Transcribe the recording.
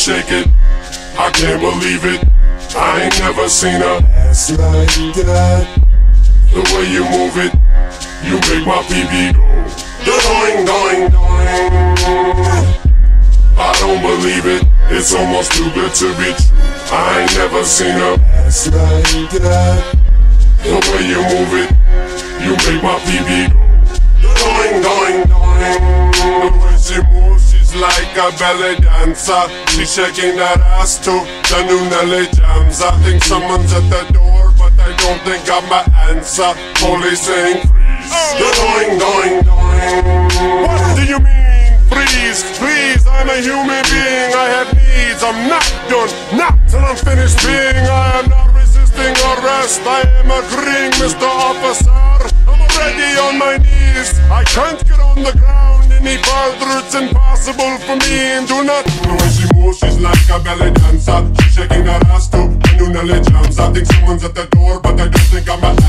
shake it, I can't believe it. I ain't never seen a ass like that. The way you move it, you make my PB go doing, doing, doing. I don't believe it, it's almost too good to be true. I ain't never seen a ass like that. The way you move it, you make my PB go doing, doing, doing. The way she moves, she's like a belly dancer. She's shaking that ass to the new Nelly jams. I think someone's at the door, but I don't think I'm my answer. Police saying freeze. Doing, doing, doing. What do you mean freeze? Please, I'm a human being, I have needs. I'm not done, not till I'm finished being. I am not resisting arrest, I am agreeing, Mr. Officer. I'm already on my knees, I can't get on the ground any further. It's impossible for me, and do not. The way she moves, she's like a belly dancer. She's shaking that ass to the new Nelly jams. I think someone's at the door, but I don't think I'm a